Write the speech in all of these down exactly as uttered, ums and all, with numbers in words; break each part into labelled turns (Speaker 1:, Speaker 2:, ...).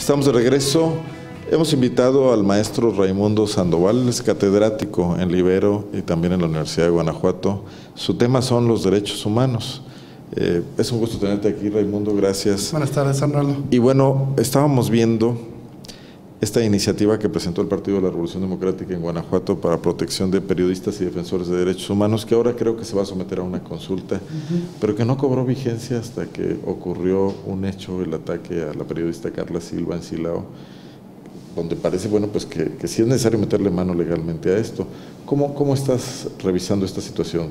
Speaker 1: Estamos de regreso. Hemos invitado al maestro Raimundo Sandoval, es catedrático en Libero y también en la Universidad de Guanajuato. Su tema son los derechos humanos. Eh, es un gusto tenerte aquí, Raimundo, gracias.
Speaker 2: Buenas tardes, Arnaldo.
Speaker 1: Y bueno, estábamos viendo esta iniciativa que presentó el Partido de la Revolución Democrática en Guanajuato para protección de periodistas y defensores de derechos humanos, que ahora creo que se va a someter a una consulta, uh-huh. pero que no cobró vigencia hasta que ocurrió un hecho, el ataque a la periodista Carla Silva en Silao, donde parece, bueno, pues que, que sí es necesario meterle mano legalmente a esto. ¿Cómo, cómo estás revisando esta situación?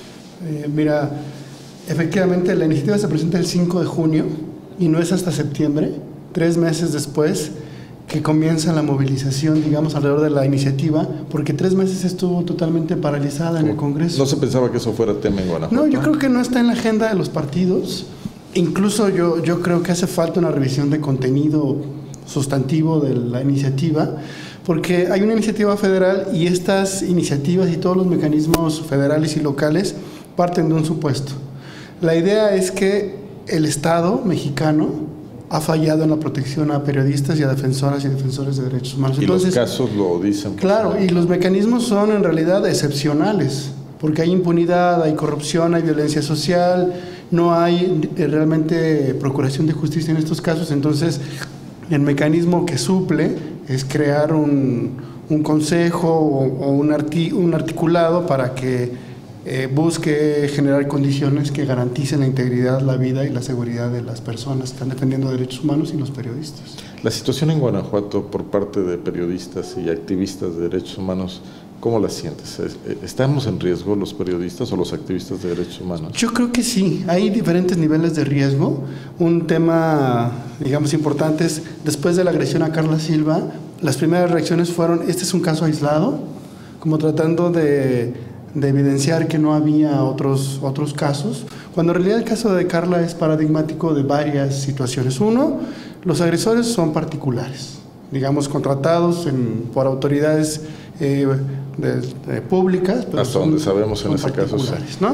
Speaker 2: Eh, mira, efectivamente la iniciativa se presenta el cinco de junio y no es hasta septiembre, tres meses después, que comienza la movilización, digamos, alrededor de la iniciativa, porque tres meses estuvo totalmente paralizada en el Congreso.
Speaker 1: ¿No se pensaba que eso fuera tema en Guanajuato?
Speaker 2: No, yo creo que no está en la agenda de los partidos. Incluso yo, yo creo que hace falta una revisión de contenido sustantivo de la iniciativa, porque hay una iniciativa federal y estas iniciativas y todos los mecanismos federales y locales parten de un supuesto. La idea es que el Estado mexicano ha fallado en la protección a periodistas y a defensoras y defensores de derechos humanos.
Speaker 1: Y
Speaker 2: Entonces,
Speaker 1: los casos lo dicen.
Speaker 2: Claro, y los mecanismos son en realidad excepcionales, porque hay impunidad, hay corrupción, hay violencia social, no hay realmente procuración de justicia en estos casos. Entonces, el mecanismo que suple es crear un, un consejo o, o un, arti, un articulado para que Eh, busque generar condiciones que garanticen la integridad, la vida y la seguridad de las personas que están defendiendo derechos humanos y los periodistas.
Speaker 1: La situación en Guanajuato por parte de periodistas y activistas de derechos humanos, ¿cómo la sientes? ¿Estamos en riesgo los periodistas o los activistas de derechos humanos?
Speaker 2: Yo creo que sí, hay diferentes niveles de riesgo. Un tema, digamos, importante es, después de la agresión a Carla Silva, las primeras reacciones fueron, este es un caso aislado, como tratando de... de evidenciar que no había otros, otros casos, cuando en realidad el caso de Carla es paradigmático de varias situaciones. Uno, los agresores son particulares, digamos, contratados en, por autoridades eh, de, de públicas.
Speaker 1: Pero hasta son, donde sabemos en ese caso. Sí.
Speaker 2: ¿No?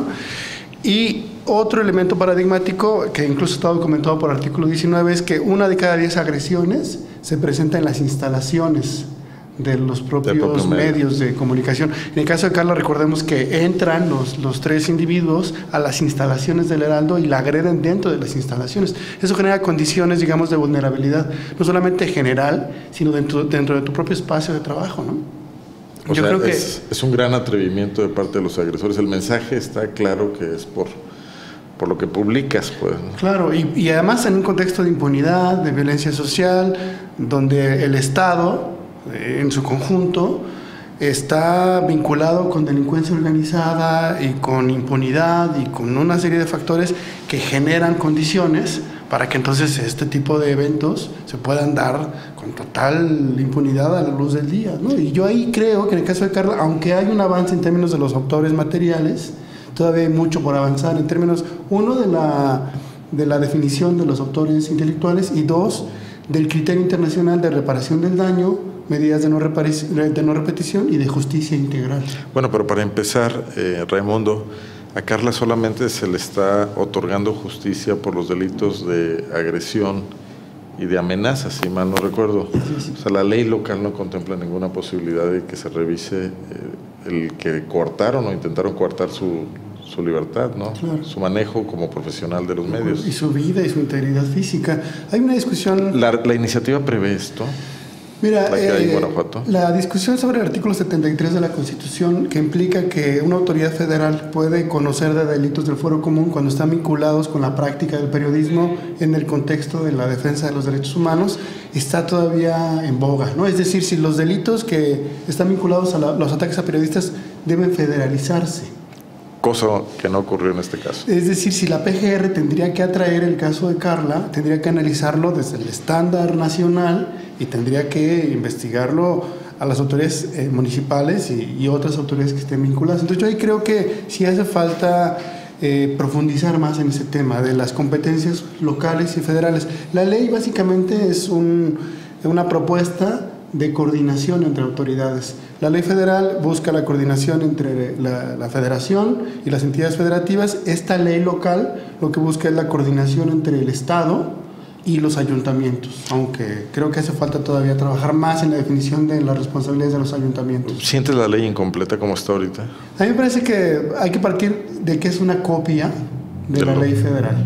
Speaker 2: Y otro elemento paradigmático, que incluso está documentado por artículo diecinueve, es que una de cada diez agresiones se presenta en las instalaciones de los propios propio medios medio. de comunicación. En el caso de Carla, recordemos que entran los, los tres individuos a las instalaciones del Heraldo y la agreden dentro de las instalaciones. Eso genera condiciones, digamos, de vulnerabilidad, no solamente general, sino dentro, dentro de tu propio espacio de trabajo, ¿no?
Speaker 1: O Yo sea, creo que es, es un gran atrevimiento de parte de los agresores. El mensaje está claro que es por, por lo que publicas, pues.
Speaker 2: Claro, y, y además en un contexto de impunidad, de violencia social, donde el Estado en su conjunto está vinculado con delincuencia organizada y con impunidad y con una serie de factores que generan condiciones para que entonces este tipo de eventos se puedan dar con total impunidad a la luz del día, ¿no? Y yo ahí creo que en el caso de Carla, aunque hay un avance en términos de los autores materiales, todavía hay mucho por avanzar en términos, uno, de la, de la definición de los autores intelectuales y dos, del criterio internacional de reparación del daño, medidas de no, de no repetición y de justicia integral.
Speaker 1: Bueno, pero para empezar, eh, Raimundo, a Carla solamente se le está otorgando justicia por los delitos de agresión y de amenaza, si mal no recuerdo.
Speaker 2: Sí, sí.
Speaker 1: O sea, la ley local no contempla ninguna posibilidad de que se revise eh, el que coartaron o intentaron coartar su, su libertad, ¿no?
Speaker 2: Claro.
Speaker 1: Su manejo como profesional de los medios.
Speaker 2: Y su vida y su integridad física. Hay una discusión...
Speaker 1: ¿La, la iniciativa prevé esto?
Speaker 2: Mira,
Speaker 1: la, eh,
Speaker 2: la discusión sobre el artículo setenta y tres de la Constitución, que implica que una autoridad federal puede conocer de delitos del fuero común cuando están vinculados con la práctica del periodismo en el contexto de la defensa de los derechos humanos, está todavía en boga, ¿no? Es decir, si los delitos que están vinculados a la, los ataques a periodistas deben federalizarse.
Speaker 1: Cosa que no ocurrió en este caso.
Speaker 2: Es decir, si la P G R tendría que atraer el caso de Carla, tendría que analizarlo desde el estándar nacional y tendría que investigarlo a las autoridades eh, municipales y, y otras autoridades que estén vinculadas. Entonces yo ahí creo que sí hace falta eh, profundizar más en ese tema de las competencias locales y federales. La ley básicamente es un, una propuesta de coordinación entre autoridades. La ley federal busca la coordinación entre la, la federación y las entidades federativas. Esta ley local lo que busca es la coordinación entre el Estado y los ayuntamientos, aunque creo que hace falta todavía trabajar más en la definición de las responsabilidades de los ayuntamientos.
Speaker 1: ¿Sientes la ley incompleta como está ahorita?
Speaker 2: A mí me parece que hay que partir de que es una copia de la ley federal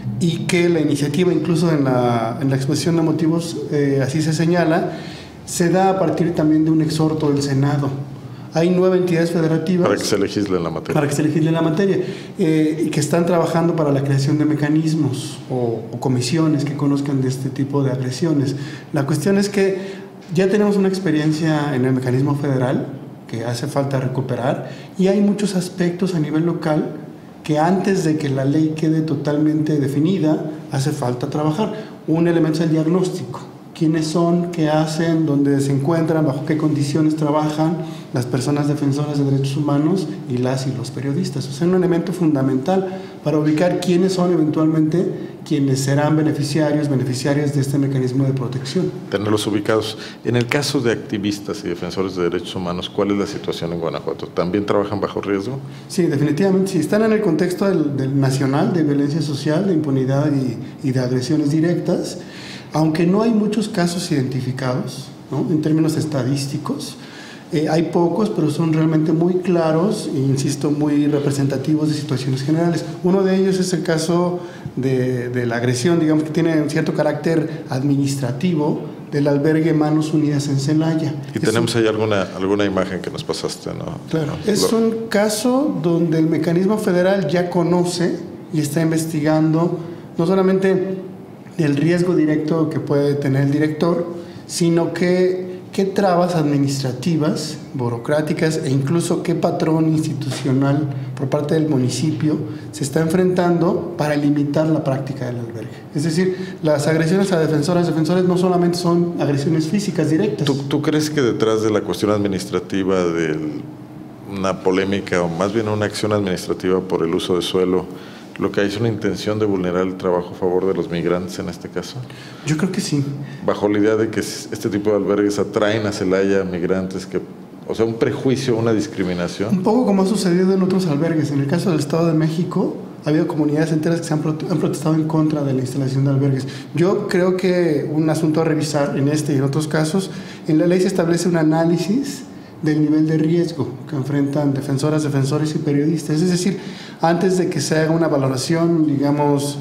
Speaker 2: y que la iniciativa, incluso en la, en la exposición de motivos, eh, así se señala, se da a partir también de un exhorto del Senado. Hay nueve entidades federativas.
Speaker 1: Para que se legisle en la materia.
Speaker 2: Para que se legisle en la materia. Eh, y que están trabajando para la creación de mecanismos o, o comisiones que conozcan de este tipo de agresiones. La cuestión es que ya tenemos una experiencia en el mecanismo federal que hace falta recuperar y hay muchos aspectos a nivel local que antes de que la ley quede totalmente definida hace falta trabajar. Un elemento es el diagnóstico. ¿Quiénes son? ¿Qué hacen? ¿Dónde se encuentran? ¿Bajo qué condiciones trabajan las personas defensoras de derechos humanos y las y los periodistas? O sea, un elemento fundamental para ubicar quiénes son eventualmente quienes serán beneficiarios, beneficiarias de este mecanismo de protección.
Speaker 1: Tenerlos ubicados. En el caso de activistas y defensores de derechos humanos, ¿cuál es la situación en Guanajuato? ¿También trabajan bajo riesgo?
Speaker 2: Sí, definitivamente. Si están en el contexto del, del nacional de violencia social, de impunidad y, y de agresiones directas, aunque no hay muchos casos identificados, ¿no?, en términos estadísticos, eh, hay pocos, pero son realmente muy claros e, insisto, muy representativos de situaciones generales. Uno de ellos es el caso de, de la agresión, digamos que tiene un cierto carácter administrativo, del albergue Manos Unidas en Celaya.
Speaker 1: Y es tenemos un, ahí alguna, alguna imagen que nos pasaste, ¿no?
Speaker 2: Claro, es Lo... un caso donde el mecanismo federal ya conoce y está investigando no solamente el riesgo directo que puede tener el director, sino que qué trabas administrativas, burocráticas e incluso qué patrón institucional por parte del municipio se está enfrentando para limitar la práctica del albergue. Es decir, las agresiones a defensoras y defensores no solamente son agresiones físicas directas.
Speaker 1: ¿Tú, tú crees que detrás de la cuestión administrativa de una polémica o más bien una acción administrativa por el uso de suelo, lo que hay es una intención de vulnerar el trabajo a favor de los migrantes en este caso?
Speaker 2: Yo creo que sí.
Speaker 1: Bajo la idea de que este tipo de albergues atraen a Celaya migrantes que, o sea, un prejuicio, una discriminación.
Speaker 2: Un poco como ha sucedido en otros albergues. En el caso del Estado de México, ha habido comunidades enteras que se han, prote han protestado en contra de la instalación de albergues. Yo creo que un asunto a revisar en este y en otros casos, en la ley se establece un análisis del nivel de riesgo que enfrentan defensoras, defensores y periodistas. Es decir, antes de que se haga una valoración, digamos,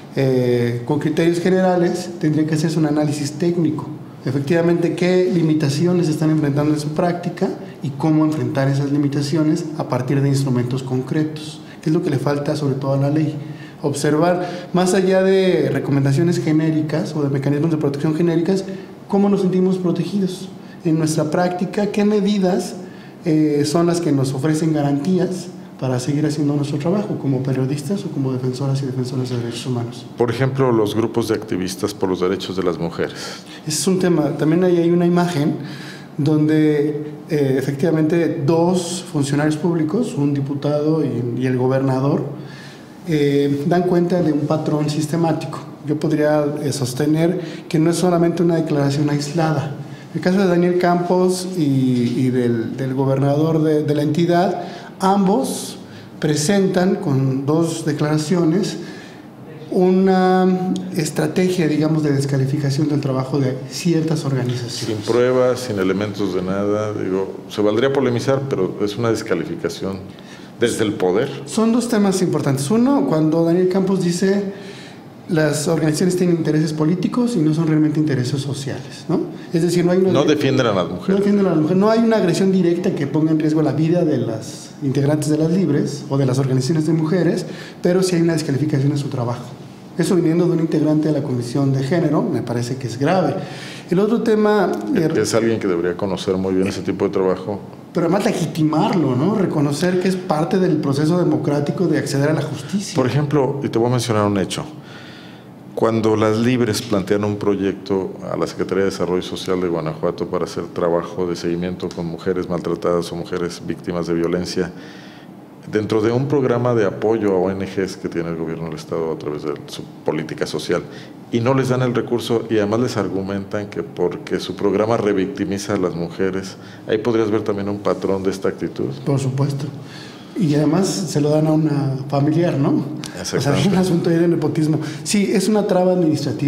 Speaker 2: eh, con criterios generales, tendría que hacerse un análisis técnico. Efectivamente, qué limitaciones están enfrentando en su práctica y cómo enfrentar esas limitaciones a partir de instrumentos concretos, que es lo que le falta sobre todo a la ley. Observar, más allá de recomendaciones genéricas o de mecanismos de protección genéricas, cómo nos sentimos protegidos en nuestra práctica, qué medidas eh, son las que nos ofrecen garantías para seguir haciendo nuestro trabajo como periodistas o como defensoras y defensores de derechos humanos.
Speaker 1: Por ejemplo, los grupos de activistas por los derechos de las mujeres.
Speaker 2: Ese es un tema. También ahí hay una imagen donde eh, efectivamente dos funcionarios públicos, un diputado y, y el gobernador, eh, dan cuenta de un patrón sistemático. Yo podría eh, sostener que no es solamente una declaración aislada. En el caso de Daniel Campos y, y del, del gobernador de, de la entidad, ambos presentan con dos declaraciones una estrategia, digamos, de descalificación del trabajo de ciertas organizaciones.
Speaker 1: Sin pruebas, sin elementos de nada, digo, se valdría polemizar, pero es una descalificación desde el poder.
Speaker 2: Son dos temas importantes. Uno, cuando Daniel Campos dice las organizaciones tienen intereses políticos y no son realmente intereses sociales, ¿no? Es decir, no hay una...
Speaker 1: No defienden a las mujeres.
Speaker 2: No defienden a las mujeres. No hay una agresión directa que ponga en riesgo la vida de las integrantes de las libres o de las organizaciones de mujeres, pero sí hay una descalificación de su trabajo. Eso viniendo de un integrante de la Comisión de Género, me parece que es grave. El otro tema...
Speaker 1: Es alguien que debería conocer muy bien ese tipo de trabajo.
Speaker 2: Pero además legitimarlo, ¿no? Reconocer que es parte del proceso democrático de acceder a la justicia.
Speaker 1: Por ejemplo, y te voy a mencionar un hecho. Cuando las Libres plantean un proyecto a la Secretaría de Desarrollo Social de Guanajuato para hacer trabajo de seguimiento con mujeres maltratadas o mujeres víctimas de violencia, dentro de un programa de apoyo a O N Ges que tiene el gobierno del Estado a través de su política social, y no les dan el recurso y además les argumentan que porque su programa revictimiza a las mujeres, ahí podrías ver también un patrón de esta actitud.
Speaker 2: Por supuesto. Y además se lo dan a una familiar, ¿no? O sea, hay un asunto ahí de nepotismo. Sí, es una traba administrativa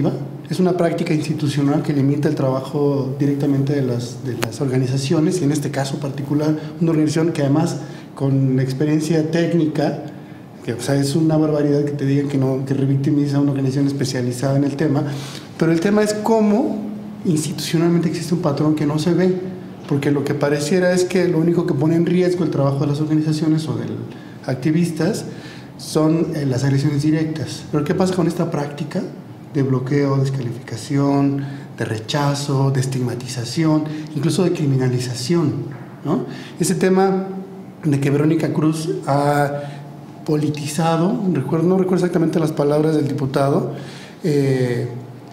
Speaker 2: es una práctica institucional que limita el trabajo directamente de las, de las organizaciones, y en este caso particular, una organización que además con experiencia técnica, que o sea, es una barbaridad que te digan que no, que revictimiza a una organización especializada en el tema, pero el tema es cómo institucionalmente existe un patrón que no se ve, porque lo que pareciera es que lo único que pone en riesgo el trabajo de las organizaciones o de activistas son eh, las agresiones directas. Pero ¿qué pasa con esta práctica de bloqueo, descalificación, de rechazo, de estigmatización, incluso de criminalización, ¿no? Ese tema de que Verónica Cruz ha politizado, recuerdo, no recuerdo exactamente las palabras del diputado, eh,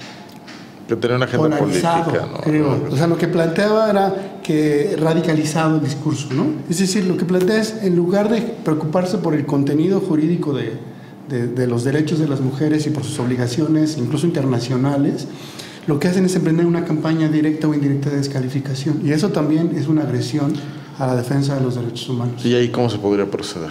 Speaker 1: que tenía una agenda política, ¿no?
Speaker 2: Creo. O sea, lo que planteaba era que radicalizado el discurso, ¿no? Es decir, lo que plantea es, en lugar de preocuparse por el contenido jurídico de, de, de los derechos de las mujeres y por sus obligaciones, incluso internacionales, lo que hacen es emprender una campaña directa o indirecta de descalificación. Y eso también es una agresión a la defensa de los derechos humanos.
Speaker 1: ¿Y ahí cómo se podría proceder?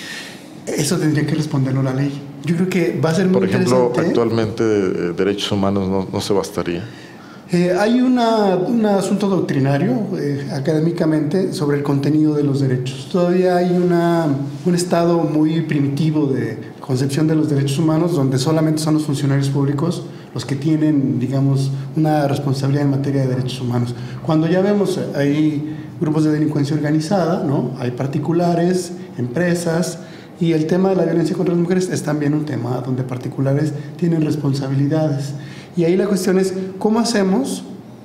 Speaker 2: Eso tendría que responderlo la ley. Yo creo que va a ser muy interesante.
Speaker 1: Por ejemplo, actualmente eh, derechos humanos no, no se bastaría.
Speaker 2: Eh, hay una, un asunto doctrinario, eh, académicamente, sobre el contenido de los derechos. Todavía hay una, un estado muy primitivo de concepción de los derechos humanos, donde solamente son los funcionarios públicos los que tienen, digamos, una responsabilidad en materia de derechos humanos. Cuando ya vemos, hay grupos de delincuencia organizada, ¿no? Hay particulares, empresas, y el tema de la violencia contra las mujeres es también un tema donde particulares tienen responsabilidades. Y ahí la cuestión es, ¿cómo hacemos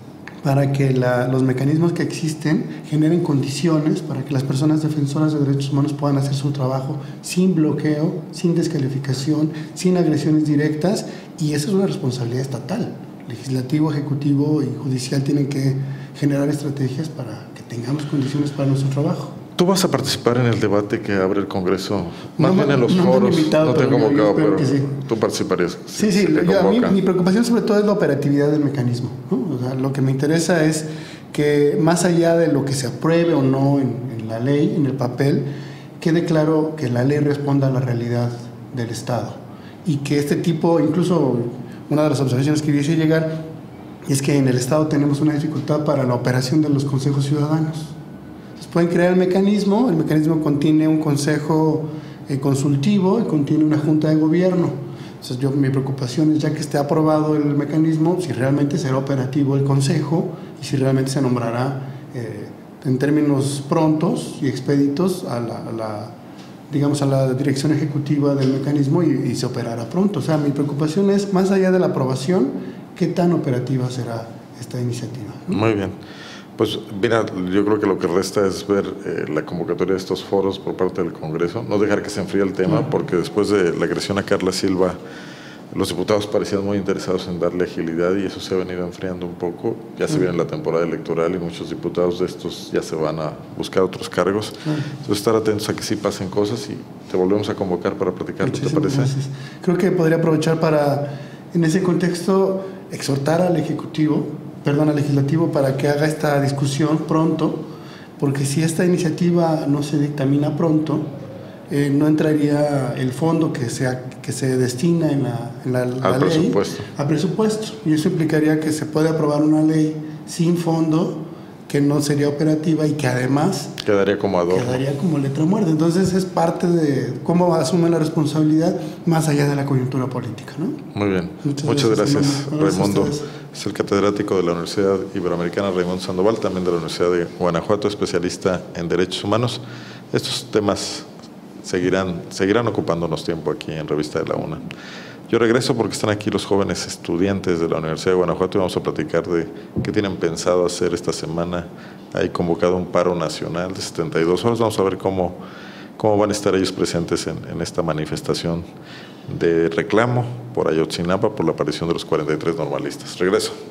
Speaker 2: para que la, los mecanismos que existen generen condiciones para que las personas defensoras de derechos humanos puedan hacer su trabajo sin bloqueo, sin descalificación, sin agresiones directas? Y esa es una responsabilidad estatal. Legislativo, ejecutivo y judicial tienen que generar estrategias para que tengamos condiciones para nuestro trabajo.
Speaker 1: ¿Tú vas a participar en el debate que abre el Congreso? Más
Speaker 2: no,
Speaker 1: bien en los
Speaker 2: no
Speaker 1: foros,
Speaker 2: invitado,
Speaker 1: no te he
Speaker 2: pero
Speaker 1: convocado, pero
Speaker 2: sí.
Speaker 1: tú participarías.
Speaker 2: Sí, sí, yo, a mí, mi preocupación sobre todo es la operatividad del mecanismo, ¿no? O sea, lo que me interesa es que más allá de lo que se apruebe o no en, en la ley, en el papel, quede claro que la ley responda a la realidad del Estado y que este tipo, incluso una de las observaciones que quise llegar es que en el Estado tenemos una dificultad para la operación de los consejos ciudadanos. Pueden crear el mecanismo, el mecanismo contiene un consejo eh, consultivo y contiene una junta de gobierno. Entonces yo, mi preocupación es, ya que esté aprobado el mecanismo, si realmente será operativo el consejo y si realmente se nombrará eh, en términos prontos y expeditos a la, a la, digamos, a la dirección ejecutiva del mecanismo y, y se operará pronto. O sea, mi preocupación es, más allá de la aprobación, qué tan operativa será esta iniciativa, ¿no?
Speaker 1: Muy bien. Pues mira, yo creo que lo que resta es ver eh, la convocatoria de estos foros por parte del Congreso, no dejar que se enfríe el tema, porque después de la agresión a Carla Silva, los diputados parecían muy interesados en darle agilidad y eso se ha venido enfriando un poco. Ya se viene la temporada electoral y muchos diputados de estos ya se van a buscar otros cargos. Entonces estar atentos a que sí pasen cosas y te volvemos a convocar para platicarlo, ¿te parece?
Speaker 2: Gracias. Creo que podría aprovechar para, en ese contexto, exhortar al Ejecutivo, perdón, al Legislativo, para que haga esta discusión pronto, porque si esta iniciativa no se dictamina pronto, eh, no entraría el fondo que se, que se destina en la, en la, la
Speaker 1: al
Speaker 2: ley
Speaker 1: presupuesto.
Speaker 2: a presupuesto, y eso implicaría que se puede aprobar una ley sin fondo, que no sería operativa y que además
Speaker 1: quedaría como adorno.
Speaker 2: Quedaría como letra muerta. Entonces es parte de cómo asume la responsabilidad más allá de la coyuntura política, ¿no?
Speaker 1: Muy bien. Muchas, Muchas gracias, gracias Raimundo. Es el catedrático de la Universidad Iberoamericana Raimundo Sandoval, también de la Universidad de Guanajuato, especialista en derechos humanos. Estos temas seguirán, seguirán ocupándonos tiempo aquí en Revista de la UNA. Yo regreso porque están aquí los jóvenes estudiantes de la Universidad de Guanajuato y vamos a platicar de qué tienen pensado hacer esta semana. Hay convocado un paro nacional de setenta y dos horas. Vamos a ver cómo, cómo van a estar ellos presentes en, en esta manifestación de reclamo por Ayotzinapa, por la aparición de los cuarenta y tres normalistas. Regreso.